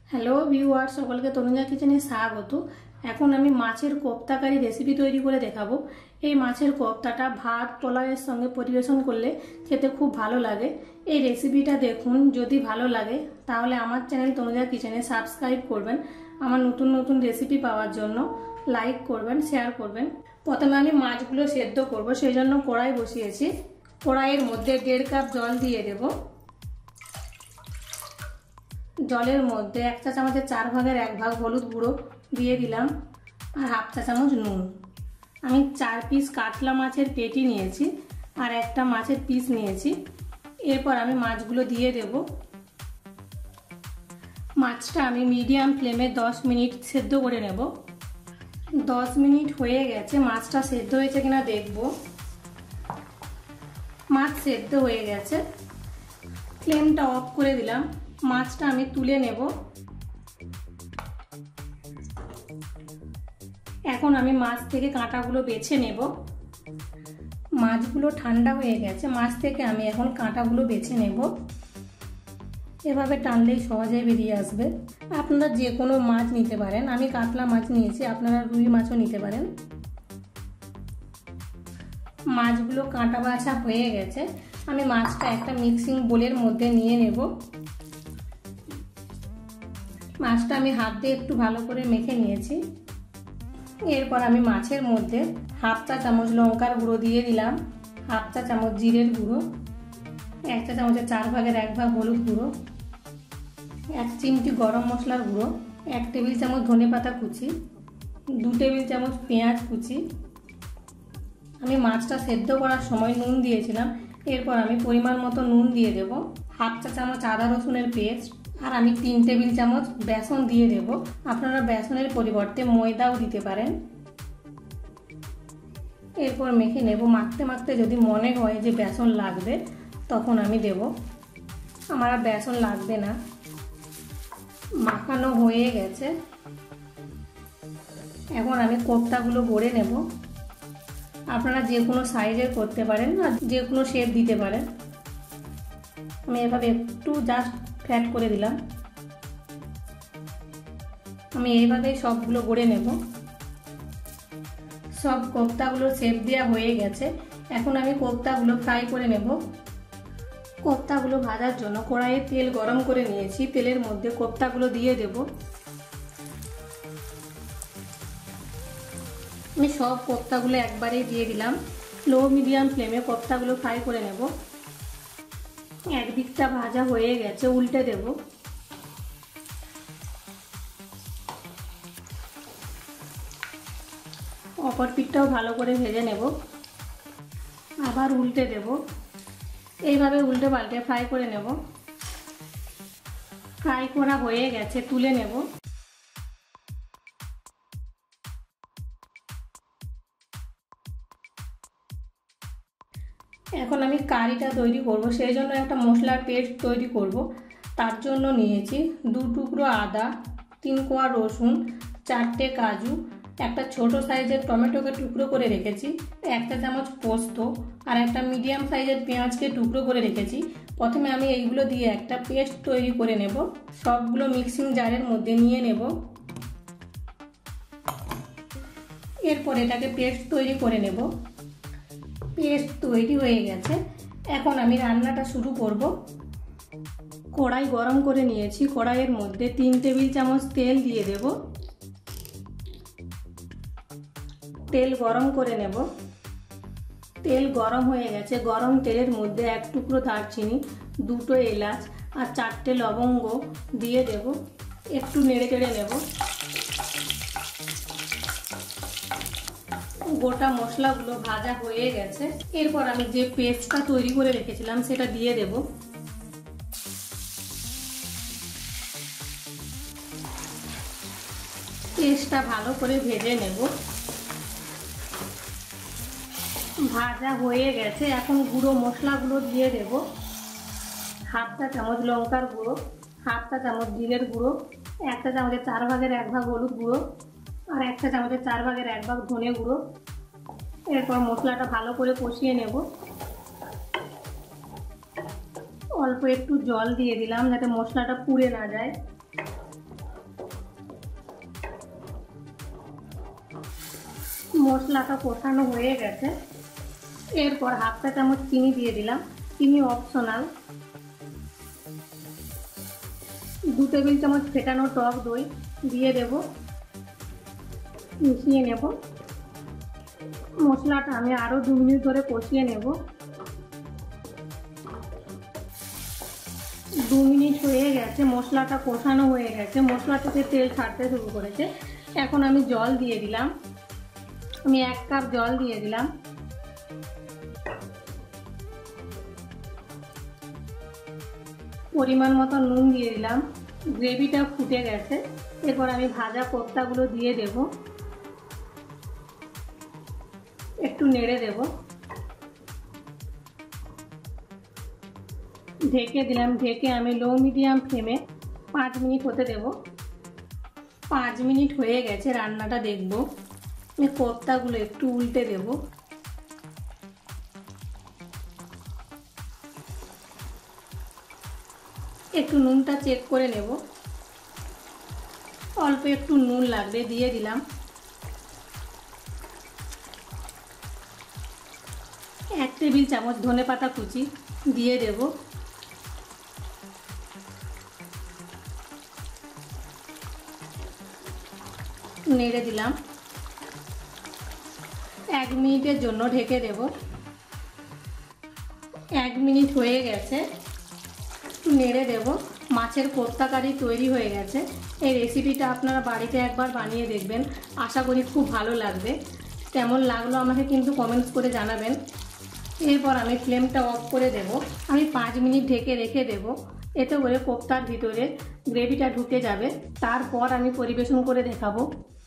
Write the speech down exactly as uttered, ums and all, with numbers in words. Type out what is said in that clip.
Hello viewer, সকলকে তনুজা কিচেনে স্বাগত। এখন আমি মাছের কোপ্তাকারি রেসিপি তৈরি করে দেখাবো। এই মাছের কোপ্তাটা ভাত পোলাওয়ের সঙ্গে পরিবেশন করলে খেতে খুব ভালো লাগে। এই রেসিপিটা দেখুন, যদি ভালো লাগে তাহলে আমার চ্যানেল তনুজা কিচেনে সাবস্ক্রাইব করবেন। আমার নতুন নতুন রেসিপি পাওয়ার জন্য লাইক করবেন, শেয়ার করবেন। প্রথমে আমি মাছগুলো সেদ্ধ করব, সেই জন্য কড়াই বসিয়েছি। কড়াইয়ের মধ্যে দেড় কাপ জল দিয়ে দেব। জলের মধ্যে এক চা চামচের চার ভাগের এক ভাগ হলুদ গুঁড়ো দিয়ে দিলাম, আর হাফ চা চামচ নুন। আমি চার পিস কাতলা মাছের পেটি নিয়েছি আর একটা মাছের পিস নিয়েছি। এরপর আমি মাছগুলো দিয়ে দেব। মাছটা আমি মিডিয়াম ফ্লেমে দশ মিনিট সেদ্ধ করে নেব। দশ মিনিট হয়ে গেছে, মাছটা সেদ্ধ হয়েছে কিনা দেখব। মাছ সেদ্ধ হয়ে গেছে, ফ্লেমটা অফ করে দিলাম। মাছটা আমি তুলে নেব। এখন আমি মাছ থেকে কাঁটাগুলো বেছে নেব। মাছগুলো ঠান্ডা হয়ে গেছে, মাছ থেকে আমি এখন কাঁটাগুলো বেছে নেব। এভাবে টানলেই সহজেই বেরিয়ে আসবে। আপনারা যে কোনো মাছ নিতে পারেন, আমি কাতলা মাছ নিয়েছি, আপনারা রুই মাছও নিতে পারেন। মাছগুলো কাঁটা বাছা হয়ে গেছে, আমি মাছটা একটা মিক্সিং বোলের মধ্যে নিয়ে নেব। মাছটা আমি হাত দিয়ে একটু ভালো করে মেখে নিয়েছি। এরপর আমি মাছের মধ্যে হাফ চা চামচ লঙ্কার গুঁড়ো দিয়ে দিলাম, হাফ চা চামচ জিরের গুঁড়ো, এক চা চামচের চার ভাগের এক ভাগ হলুদ গুঁড়ো, এক চিমটি গরম মশলার গুঁড়ো, এক টেবিল চামচ ধনে পাতা কুচি, দু টেবিল চামচ পেঁয়াজ কুচি। আমি মাছটা সেদ্ধ করার সময় নুন দিয়েছিলাম। এরপর আমি পরিমাণ মতো নুন দিয়ে দেব, হাফ চা চামচ আদা রসুনের পেস্ট, আর আমি তিন টেবিল চামচ বেসন দিয়ে দেব। আপনারা বেসনের পরিবর্তে ময়দাও দিতে পারেন। এরপর মেখে নেব। মাখতে মাখতে যদি মনে হয় যে বেসন লাগবে তখন আমি দেব, আমার আর বেসন লাগবে না। মাখানো হয়ে গেছে, এখন আমি কোপ্তাগুলো গড়ে নেব। আপনারা যে কোনো সাইজের করতে পারেন আর যে কোনো শেপ দিতে পারেন। আমি এভাবে একটু জাস্ট ফ্ল্যাট করে দিলাম। আমি এইভাবেই সবগুলো গড়ে নেব। সব কোপ্তাগুলো শেপ দেওয়া হয়ে গেছে, এখন আমি কোপ্তাগুলো ফ্রাই করে নেব। কোপ্তাগুলো ভাজার জন্য কড়াইয়ে তেল গরম করে নিয়েছি, তেলের মধ্যে কোপ্তাগুলো দিয়ে দেব। আমি সব কোপ্তাগুলো একবারেই দিয়ে দিলাম। লো মিডিয়াম ফ্লেমে কোপ্তাগুলো ফ্রাই করে নেব। একদিকটা ভাজা হয়ে গেছে, উল্টে দেব। অপর পিঠটাও ভালো করে ভেজে নেব, আবার উল্টে দেব। এইভাবে উল্টে পাল্টে ফ্রাই করে নেব। ফ্রাই করা হয়ে গেছে, তুলে নেব। এখন আমি কারিটা তৈরি করব, সেই জন্য একটা মশলার পেস্ট তৈরি করব। তার জন্য নিয়েছি দু টুকরো আদা, তিন কোয়া রসুন, চারটে কাজু, একটা ছোট সাইজের টমেটোকে টুকরো করে রেখেছি, একটা চামচ পোস্ত, আর একটা মিডিয়াম সাইজের পেঁয়াজকে টুকরো করে রেখেছি। প্রথমে আমি এইগুলো দিয়ে একটা পেস্ট তৈরি করে নেব। সবগুলো মিক্সিং জারের মধ্যে নিয়ে নেব। এরপর এটাকে পেস্ট তৈরি করে নেব। পেস্ট তৈরি হয়ে গেছে, এখন আমি রান্নাটা শুরু করব। কড়াই গরম করে নিয়েছি, কড়াইয়ের মধ্যে তিন টেবিল চামচ তেল দিয়ে দেব। তেল গরম করে নেব। তেল গরম হয়ে গেছে, গরম তেলের মধ্যে এক টুকরো দারচিনি, দুটো এলাচ আর চারটে লবঙ্গ দিয়ে দেব। একটু নেড়ে চেড়ে নেব। গোটা মশলাগুলো ভাজা হয়ে গেছে, এরপর আমি যে পেস্টটা তৈরি করে রেখেছিলাম সেটা দিয়ে দেব। পেস্টটা ভালো করে ভেজে নেব। ভাজা হয়ে গেছে, এখন গুঁড়ো মশলাগুলো দিয়ে দেব। হাফ চা চামচ লঙ্কার গুঁড়ো, হাফ চা চামচ জিরের গুঁড়ো, একটা চামচের চার ভাগের এক ভাগ হলুদ গুঁড়ো, আর একটা চামচের চার ভাগের এক ভাগ ধনে গুঁড়ো। এরপর মশলাটা ভালো করে কষিয়ে নেব। অল্প একটু জল দিয়ে দিলাম যাতে মশলাটা পুড়ে না যায়। মশলাটা কষানো হয়ে গেছে। এরপর হাফ চা চামচ চিনি দিয়ে দিলাম, চিনি অপশনাল। দু টেবিল চামচ ফেটানো টক দই দিয়ে দেব, মিশিয়ে নেব। মশলাটা আমি আরও দু মিনিট ধরে কষিয়ে নেব। দু মিনিট হয়ে গেছে, মশলাটা কষানো হয়ে গেছে, মশলা থেকে তেল ছাড়তে শুরু করেছে। এখন আমি জল দিয়ে দিলাম, আমি এক কাপ জল দিয়ে দিলাম। পরিমাণ মতো নুন দিয়ে দিলাম। গ্রেভিটা ফুটে গেছে, এরপর আমি ভাজা কোপ্তাগুলো দিয়ে দেব, একটু নেড়ে দেব, ঢেকে দিলাম। ঢেকে আমি লো মিডিয়াম ফ্লেমে পাঁচ মিনিট হতে দেব। পাঁচ মিনিট হয়ে গেছে, রান্নাটা দেখব। আমি কোপ্তাগুলো একটু উল্টে দেব। একটু নুনটা চেক করে নেব, অল্প একটু নুন লাগবে, দিয়ে দিলাম। এক টেবিল চামচ ধনেপাতা কুচি দিয়ে দেব। নেড়ে দিলাম। এক মিনিটের জন্য ঢেকে দেব। এক মিনিট হয়ে গেছে, একটু নেড়ে দেব। মাছের কোপ্তা কারি তৈরি হয়ে গেছে। এই রেসিপিটা আপনারা বাড়িতে একবার বানিয়ে দেখবেন, আশা করি খুব ভালো লাগবে। কেমন লাগলো আমাকে কিন্তু কমেন্টস করে জানাবেন। এরপর আমি ফ্লেমটা অফ করে দেব। আমি পাঁচ মিনিট ঢেকে রেখে দেব, এতে করে কোপ্তার ভিতরে গ্রেভিটা ঢুকে যাবে। তারপর আমি পরিবেশন করে দেখাবো।